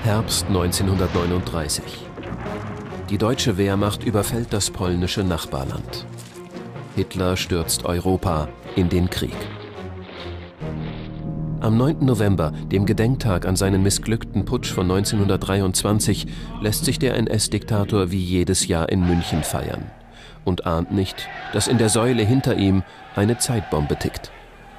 Herbst 1939. Die deutsche Wehrmacht überfällt das polnische Nachbarland. Hitler stürzt Europa in den Krieg. Am 9. November, dem Gedenktag an seinen missglückten Putsch von 1923, lässt sich der NS-Diktator wie jedes Jahr in München feiern und ahnt nicht, dass in der Säule hinter ihm eine Zeitbombe tickt.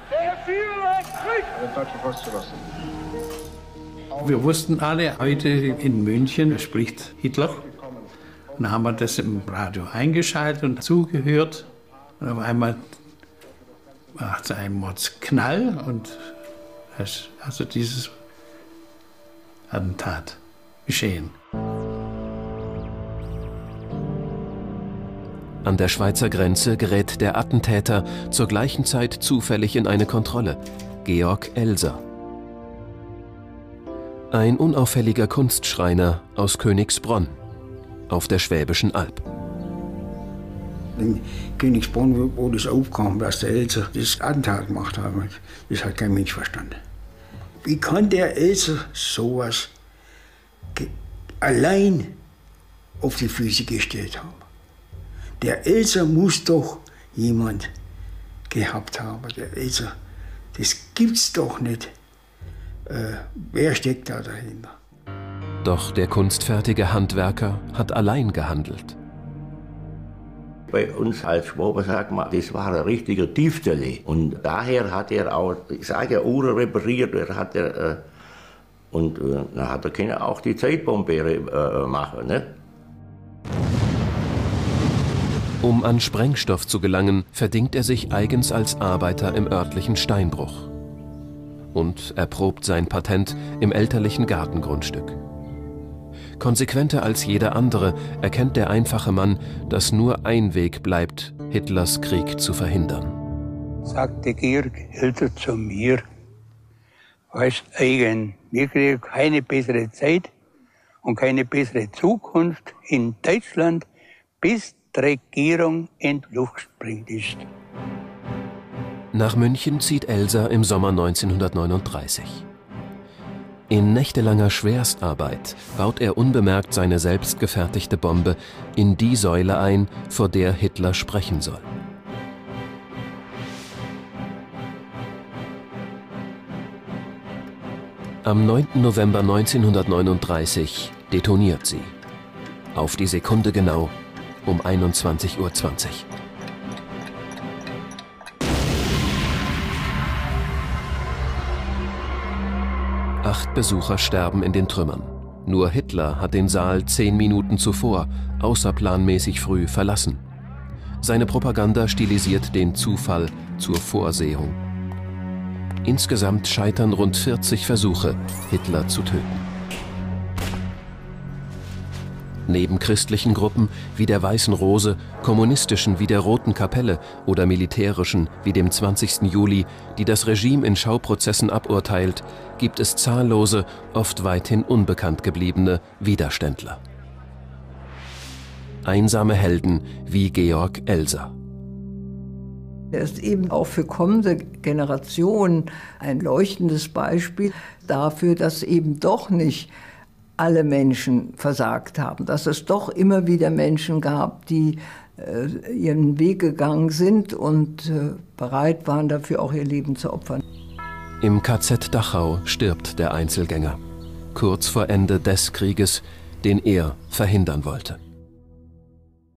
Wir wussten alle, heute in München spricht Hitler. Und dann haben wir das im Radio eingeschaltet und zugehört. Und auf einmal macht es einen Mordsknall und also dieses Attentat geschehen. An der Schweizer Grenze gerät der Attentäter zur gleichen Zeit zufällig in eine Kontrolle: Georg Elser. Ein unauffälliger Kunstschreiner aus Königsbronn auf der Schwäbischen Alb. In Königsbronn, wo das aufkam, dass der Elser das Attentat gemacht hat, das hat kein Mensch verstanden. Wie kann der Elser sowas allein auf die Füße gestellt haben? Der Elser muss doch jemand gehabt haben. Der Elser, das gibt's doch nicht. Wer steckt da dahinter? Doch der kunstfertige Handwerker hat allein gehandelt. Bei uns als Schwaben sagt man, das war ein richtiger Diebstahl. Und daher hat er auch, ich sage ja, Uhren repariert. Dann hat er auch die Zeitbombe machen. Ne? Um an Sprengstoff zu gelangen, verdingt er sich eigens als Arbeiter im örtlichen Steinbruch. Und erprobt sein Patent im elterlichen Gartengrundstück. Konsequenter als jeder andere erkennt der einfache Mann, dass nur ein Weg bleibt, Hitlers Krieg zu verhindern. Sagte Georg Elser zu mir, weißt Eugen, wir kriegen keine bessere Zeit und keine bessere Zukunft in Deutschland, bis die Regierung in die Luft gesprengt ist. Nach München zieht Elser im Sommer 1939. In nächtelanger Schwerstarbeit baut er unbemerkt seine selbstgefertigte Bombe in die Säule ein, vor der Hitler sprechen soll. Am 9. November 1939 detoniert sie. Auf die Sekunde genau um 21:20 Uhr. 8 Besucher sterben in den Trümmern. Nur Hitler hat den Saal 10 Minuten zuvor außerplanmäßig früh verlassen. Seine Propaganda stilisiert den Zufall zur Vorsehung. Insgesamt scheitern rund 40 Versuche, Hitler zu töten. Neben christlichen Gruppen wie der Weißen Rose, kommunistischen wie der Roten Kapelle oder militärischen wie dem 20. Juli, die das Regime in Schauprozessen aburteilt, gibt es zahllose, oft weithin unbekannt gebliebene Widerständler. Einsame Helden wie Georg Elser. Er ist eben auch für kommende Generationen ein leuchtendes Beispiel dafür, dass eben doch nicht alle Menschen versagt haben, dass es doch immer wieder Menschen gab, die ihren Weg gegangen sind und bereit waren, dafür auch ihr Leben zu opfern. Im KZ Dachau stirbt der Einzelgänger, kurz vor Ende des Krieges, den er verhindern wollte.